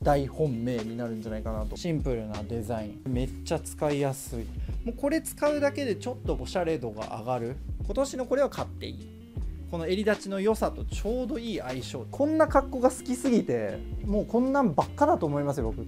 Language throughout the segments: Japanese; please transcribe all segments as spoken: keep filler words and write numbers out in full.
大本命になるんじゃないかなと。シンプルなデザイン、めっちゃ使いやすい。もうこれ使うだけでちょっとおしゃれ度が上がる。今年のこれは買っていい。この襟立ちの良さとちょうどいい相性。こんな格好が好きすぎてもうこんなんばっかだと思いますよ僕。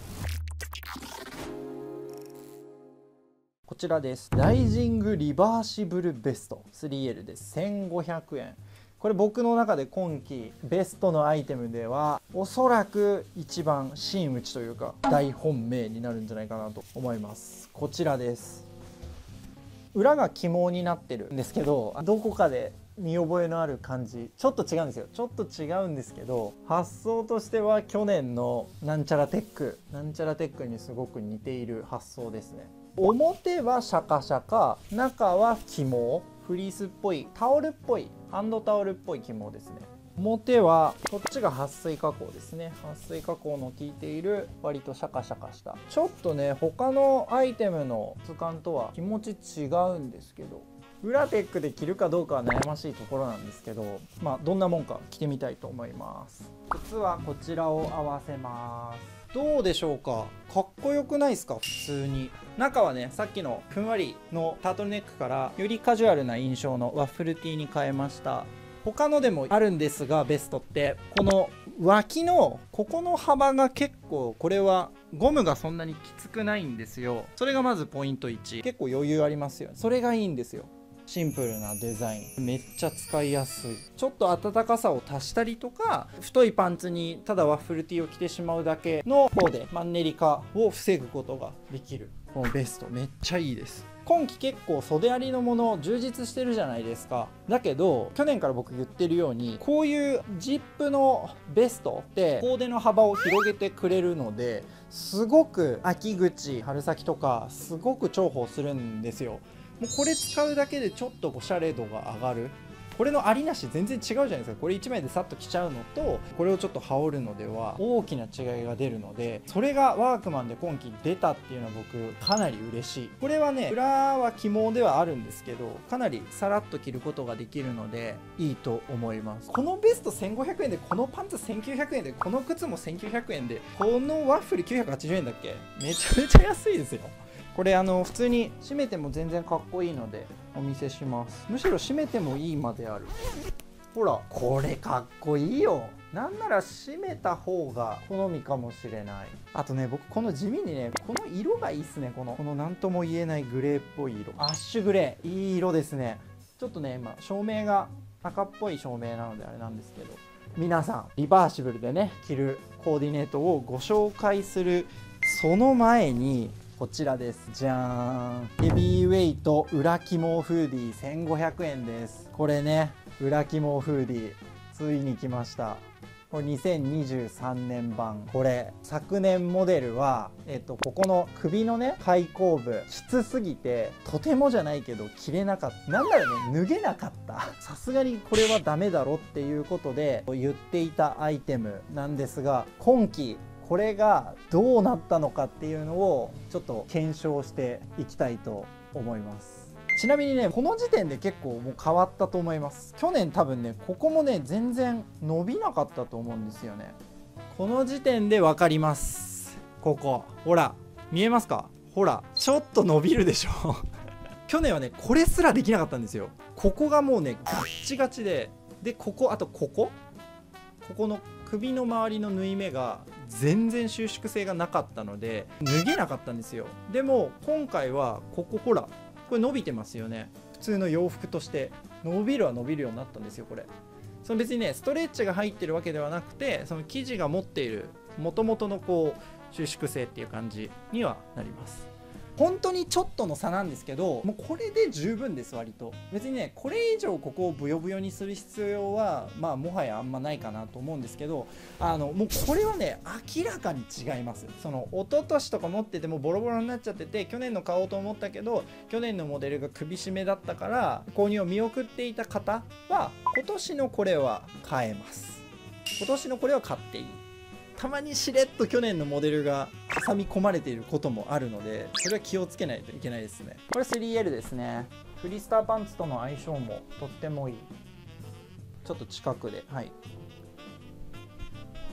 こちらです。ライジングリバーシブルベスト スリーエル です。せんごひゃくえん。これ僕の中で今季ベストのアイテムではおそらく一番真打ちというか大本命になるんじゃないかなと思います。こちらです。裏が起毛になってるんですけど、どこかで見覚えのある感じ、ちょっと違うんですよ。ちょっと違うんですけど、発想としては去年のなんちゃらテックなんちゃらテックにすごく似ている発想ですね。表はシャカシャカ、中は起毛、フリースっぽい、タオルっぽい、ハンドタオルっぽい起毛ですね。表はこっちが撥水加工ですね。撥水加工の効いている割とシャカシャカした、ちょっとね他のアイテムの質感とは気持ち違うんですけど、裏テックで着るかどうかは悩ましいところなんですけど、まあどんなもんか着てみたいと思います。靴はこちらを合わせます。どうでしょうか、かっこよくないですか。普通に中はね、さっきのふんわりのタートルネックからよりカジュアルな印象のワッフルティーに変えました。他のでもあるんですが、ベストってこの脇のここの幅が結構、これはゴムがそんなにきつくないんですよ。それがまずポイントいち。結構余裕ありますよね。それがいいんですよ。シンプルなデザイン、めっちゃ使いやすい。ちょっと暖かさを足したりとか、太いパンツにただワッフルティーを着てしまうだけの方でマンネリ化を防ぐことができる。このベストめっちゃいいです。今季結構袖ありのもの充実してるじゃないですか。だけど去年から僕言ってるように、こういうジップのベストってコーデの幅を広げてくれるので、すごく秋口春先とかすごく重宝するんですよ。もうこれ使うだけでちょっとおしゃれ度が上がる。これのありなし全然違うじゃないですか。これいちまいでさっと着ちゃうのと、これをちょっと羽織るのでは大きな違いが出るので、それがワークマンで今季出たっていうのは僕かなり嬉しい。これはね、裏は起毛ではあるんですけど、かなりさらっと着ることができるのでいいと思います。このベストせんごひゃくえんで、このパンツせんきゅうひゃくえんで、この靴もせんきゅうひゃくえんで、このワッフルきゅうひゃくはちじゅうえんだっけ。めちゃめちゃ安いですよ。これあの普通に締めても全然かっこいいのでお見せします。むしろ締めてもいいまである。ほらこれかっこいいよ。なんなら締めた方が好みかもしれない。あとね、僕この地味にね、この色がいいっすね。このこの何とも言えないグレーっぽい色、アッシュグレー、いい色ですね。ちょっとね今照明が赤っぽい照明なのであれなんですけど、皆さんリバーシブルでね着るコーディネートをご紹介するその前に、こちらです。じゃーん。ヘビーウェイト裏起毛フーディーせんごひゃくえんです。これね、裏起毛フーディーついに来ました。これにせんにじゅうさんねん版。これ昨年モデルはえっとここの首のね開口部きつすぎてとてもじゃないけど着れなかった。なんならね脱げなかった。さすがにこれはダメだろっていうことで言っていたアイテムなんですが、今季これがどうなったのかっていうのをちょっと検証していきたいと思います。ちなみにね、この時点で結構もう変わったと思います。去年多分ね、ここもね全然伸びなかったと思うんですよね。この時点で分かります。ここほら見えますか。ほらちょっと伸びるでしょ去年はねこれすらできなかったんですよ。ここがもうねガッチガチで、でここ、あとここここの首の周りの縫い目が全然収縮性がなかったので脱げなかったんですよ。でも今回はここほらこれ伸びてますよね。普通の洋服として伸びるは伸びるようになったんですよ。これその別にねストレッチが入ってるわけではなくて、その生地が持っている元々のこう収縮性っていう感じにはなります。本当にちょっとの差なんですけど、もうこれで十分です。割と別にねこれ以上ここをブヨブヨにする必要はまあもはやあんまないかなと思うんですけど、あのもうこれはね明らかに違います。その一昨年とか持っててもボロボロになっちゃってて、去年の買おうと思ったけど去年のモデルが首締めだったから購入を見送っていた方は今年のこれは買えます。今年のこれは買っていい。たまにしれっと去年のモデルが挟み込まれていることもあるので、それは気をつけないといけないですね。これ スリーエル ですね。フリースターパンツとの相性もとってもいい。ちょっと近くで、はい、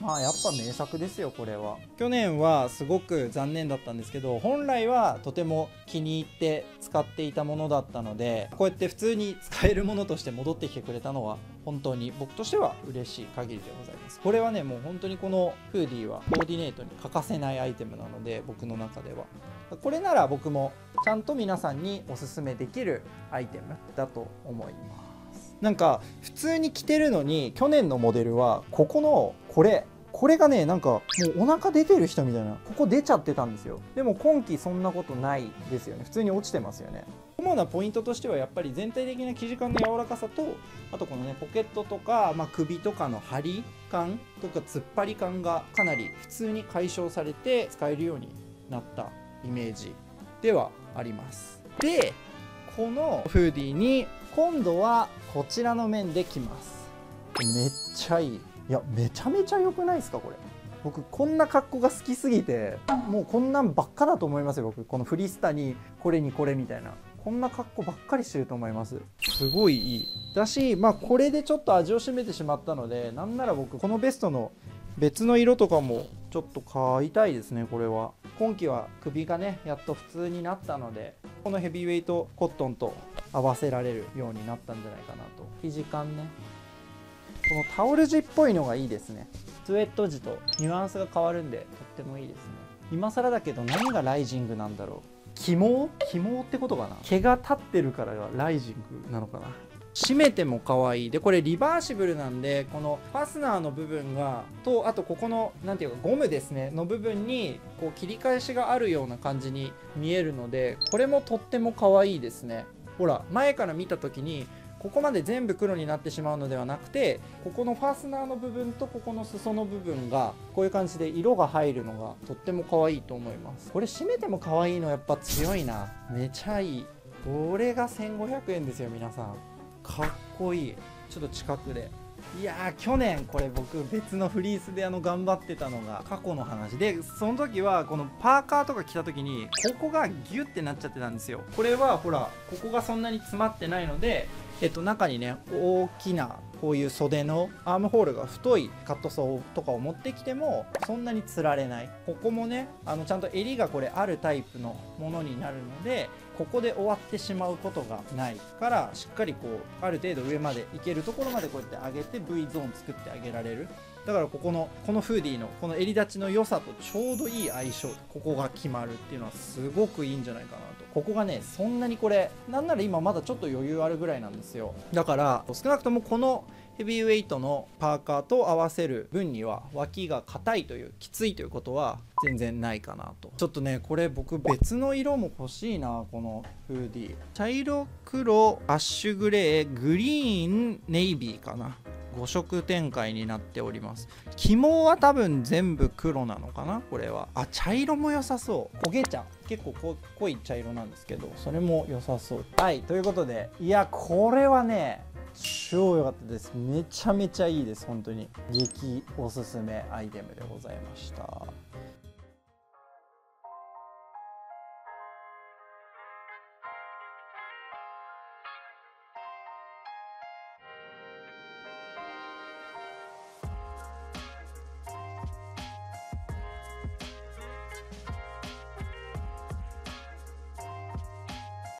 まあやっぱ名作ですよこれは。去年はすごく残念だったんですけど、本来はとても気に入って使っていたものだったので、こうやって普通に使えるものとして戻ってきてくれたのは本当に僕としては嬉しい限りでございます。これはねもう本当にこのフーディーはコーディネートに欠かせないアイテムなので、僕の中ではこれなら僕もちゃんと皆さんにおすすめできるアイテムだと思います。なんか普通に着てるのに、去年のモデルはここのこれこれがねなんかもうお腹出てる人みたいな、ここ出ちゃってたんですよ。でも今季そんなことないですよね。普通に落ちてますよね。主なポイントとしてはやっぱり全体的な生地感の柔らかさと、あとこのねポケットとか、まあ、首とかの張り感とか突っ張り感がかなり普通に解消されて使えるようになったイメージではあります。でこのフーディーに今度はこちらの面で着ます。めっちゃいい。いやめちゃめちゃ良くないですかこれ。僕こんな格好が好きすぎて、もうこんなんばっかだと思いますよ。僕このフリスタにこれにこれみたいな、こんな格好ばっかりしてると思います。すごいいいだし、まあこれでちょっと味を占めてしまったので、なんなら僕このベストの別の色とかもちょっと買いたいですね。これは今季は首がねやっと普通になったので、このヘビーウェイトコットンと合わせられるようになったんじゃないかなと。生地感ね、このタオル地っぽいのがいいですね。スウェット地とニュアンスが変わるんでとってもいいですね。今更だけど何がライジングなんだろう。起毛起毛ってことかな。毛が立ってるからがライジングなのかな。締めても可愛い。でこれリバーシブルなんで、このファスナーの部分がと、あとここのなんていうかゴムですねの部分にこう切り返しがあるような感じに見えるので、これもとっても可愛いですね。ほら前から見た時にここまで全部黒になってしまうのではなくて、ここのファスナーの部分とここの裾の部分がこういう感じで色が入るのがとっても可愛いと思います。これ締めても可愛いのやっぱ強いな。めちゃいい。これがせんごひゃくえんですよ皆さん。かっこいい。ちょっと近くで、いやー去年これ僕別のフリースであの頑張ってたのが過去の話で、その時はこのパーカーとか着た時にここがギュッてなっちゃってたんですよ。これはほらここがそんなに詰まってないので、えっと中にね大きなこういう袖のアームホールが太いカットソーとかを持ってきてもそんなにつられない。ここもねあのちゃんと襟がこれあるタイプのものになるので、ここで終わってしまうことがないから、しっかりこうある程度上までいけるところまでこうやって上げて V ゾーン作ってあげられる。だからここのこのフーディーのこの襟立ちの良さとちょうどいい相性でここが決まるっていうのはすごくいいんじゃないかなと。ここがねそんなにこれなんなら今まだちょっと余裕あるぐらいなんですよ。だから少なくともこのヘビーウェイトのパーカーと合わせる分には脇が硬いというきついということは全然ないかなと。ちょっとねこれ僕別の色も欲しいな。このフーディー茶色黒アッシュグレーグリーンネイビーかな、ご色展開になっております。起毛は多分全部黒なのかな。これはあ茶色も良さそう。焦げ茶結構こ濃い茶色なんですけど、それも良さそう。はいということで、いやこれはね超良かったです。めちゃめちゃいいです。本当に激おすすめアイテムでございました。